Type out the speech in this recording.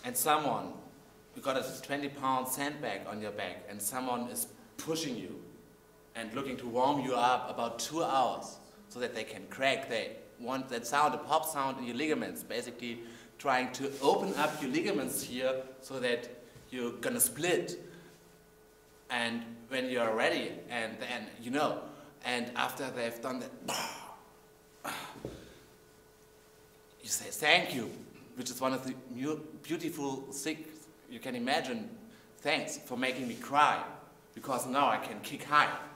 and someone, you got a 20-pound sandbag on your back, and someone is pushing you and looking to warm you up about 2 hours so that they can crack. They want that sound, a pop sound in your ligaments, basically trying to open up your ligaments here so that you're gonna split. And when you're ready, and then, you know, and after they've done that, you say thank you, which is one of the beautiful things you can imagine. Thanks for making me cry, because now I can kick higher.